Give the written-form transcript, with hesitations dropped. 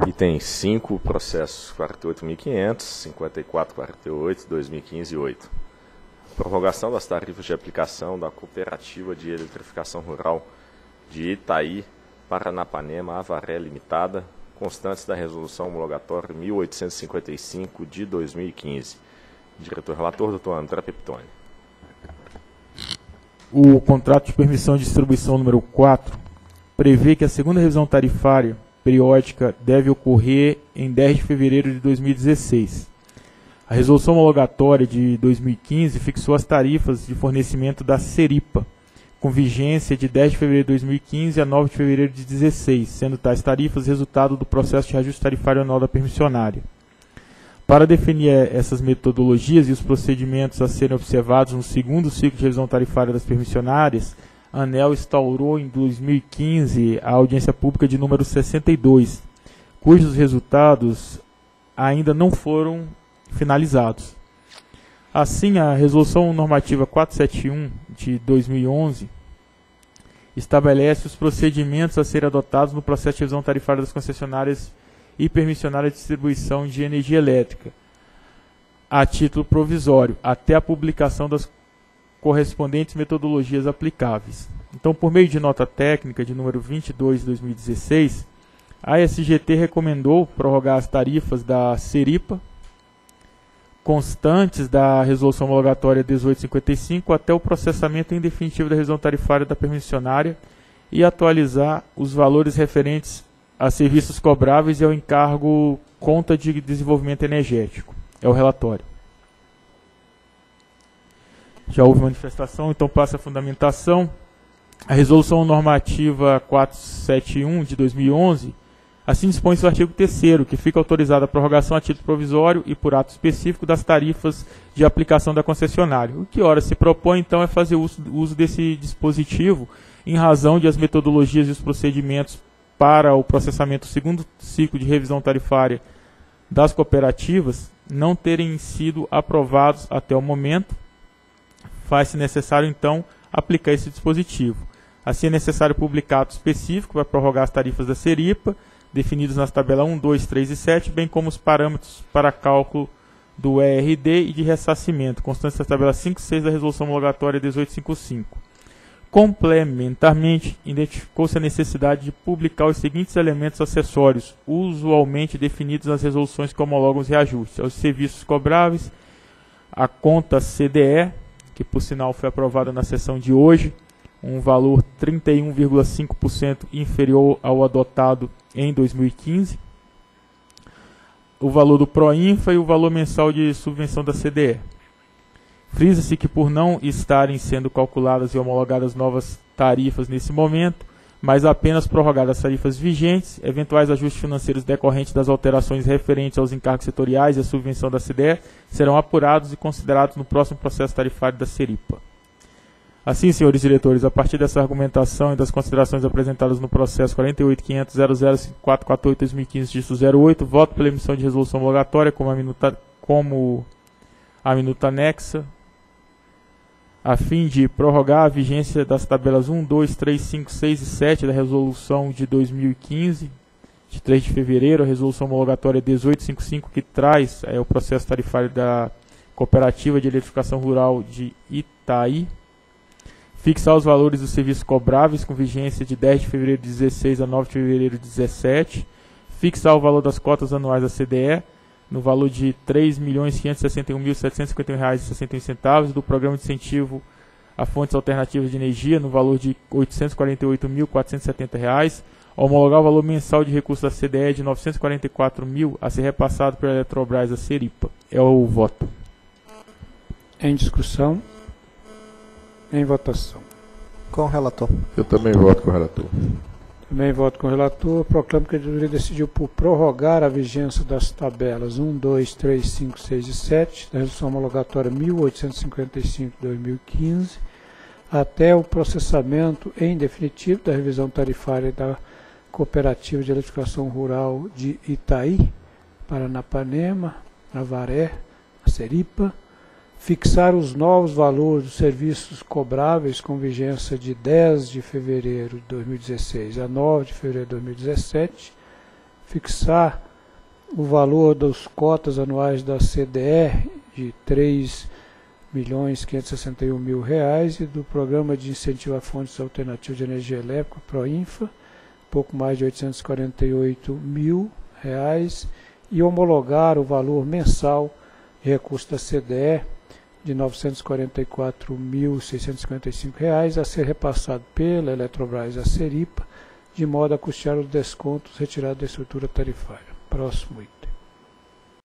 Item 5, processos 48.500, 5448, 2015 e 8. Prorrogação das tarifas de aplicação da Cooperativa de Eletrificação Rural de Itaí, Paranapanema, Avaré Limitada, constantes da Resolução Homologatória 1855 de 2015. Diretor-relator, Dr. André Peptoni. O contrato de permissão de distribuição número 4 prevê que a segunda revisão tarifária periódica deve ocorrer em 10 de fevereiro de 2016. A resolução homologatória de 2015 fixou as tarifas de fornecimento da Seripa, com vigência de 10 de fevereiro de 2015 a 9 de fevereiro de 2016, sendo tais tarifas resultado do processo de reajuste tarifário anual da permissionária. Para definir essas metodologias e os procedimentos a serem observados no segundo ciclo de revisão tarifária das permissionárias, a ANEEL instaurou em 2015 a audiência pública de número 62, cujos resultados ainda não foram finalizados. Assim, a Resolução Normativa 471 de 2011 estabelece os procedimentos a serem adotados no processo de revisão tarifária das concessionárias e permissionárias de distribuição de energia elétrica, a título provisório, até a publicação das correspondentes metodologias aplicáveis. Então, por meio de nota técnica de número 22 de 2016, a SGT recomendou prorrogar as tarifas da Seripa, constantes da Resolução Homologatória 1855, até o processamento em definitivo da revisão tarifária da permissionária e atualizar os valores referentes a serviços cobráveis e ao encargo Conta de Desenvolvimento Energético. É o relatório. Já houve manifestação, então passa a fundamentação. A Resolução Normativa 471 de 2011, assim dispõe seu artigo 3º, que fica autorizada a prorrogação a título provisório e por ato específico das tarifas de aplicação da concessionária. O que ora se propõe, então, é fazer uso desse dispositivo em razão de as metodologias e os procedimentos para o processamento do segundo ciclo de revisão tarifária das cooperativas não terem sido aprovados até o momento. Faz-se necessário, então, aplicar esse dispositivo. Assim, é necessário publicar ato específico para prorrogar as tarifas da Seripa, definidos nas tabelas 1, 2, 3 e 7, bem como os parâmetros para cálculo do ERD e de ressarcimento, constantes das tabelas 5 e 6 da Resolução Homologatória 1855. Complementarmente, identificou-se a necessidade de publicar os seguintes elementos acessórios, usualmente definidos nas resoluções que homologam os reajustes: os serviços cobráveis, a conta CDE, que por sinal foi aprovada na sessão de hoje, um valor 31,5% inferior ao adotado em 2015, o valor do PROINFA e o valor mensal de subvenção da CDE. Frisa-se que, por não estarem sendo calculadas e homologadas novas tarifas nesse momento, mas apenas prorrogadas as tarifas vigentes, eventuais ajustes financeiros decorrentes das alterações referentes aos encargos setoriais e à subvenção da CDE serão apurados e considerados no próximo processo tarifário da Seripa. Assim, senhores diretores, a partir dessa argumentação e das considerações apresentadas no processo 48.500.005448/2015, dígito 08, voto pela emissão de resolução homologatória como a minuta anexa, a fim de prorrogar a vigência das tabelas 1, 2, 3, 5, 6 e 7 da resolução de 2015, de 3 de fevereiro, a resolução homologatória 1855, que traz o processo tarifário da Cooperativa de Eletrificação Rural de Itaí, fixar os valores dos serviços cobráveis com vigência de 10 de fevereiro de 16 a 9 de fevereiro de 17, fixar o valor das cotas anuais da CDE no valor de R$ 3.561.751,61 do Programa de Incentivo a Fontes Alternativas de Energia no valor de R$ 848.470, homologar o valor mensal de recursos da CDE de R$ 944.000 a ser repassado pela Eletrobras à Seripa. É o voto. Em discussão. Em votação. Com o relator. Eu também voto com o relator. Também voto com o relator. Proclamo que a diretoria decidiu por prorrogar a vigência das tabelas 1, 2, 3, 5, 6 e 7 da Resolução Homologatória 1855 de 2015 até o processamento em definitivo da revisão tarifária da Cooperativa de Eletrificação Rural de Itaí, Paranapanema, Avaré, Seripa, fixar os novos valores dos serviços cobráveis com vigência de 10 de fevereiro de 2016 a 9 de fevereiro de 2017, fixar o valor das cotas anuais da CDE de R$ 3.561.000 e do Programa de Incentivo a Fontes Alternativas de Energia Elétrica, PROINFA, pouco mais de R$ 848.000, e homologar o valor mensal de recurso da CDE de R$ 944.655 a ser repassado pela Eletrobras à Seripa, de modo a custear os descontos retirados da estrutura tarifária. Próximo item.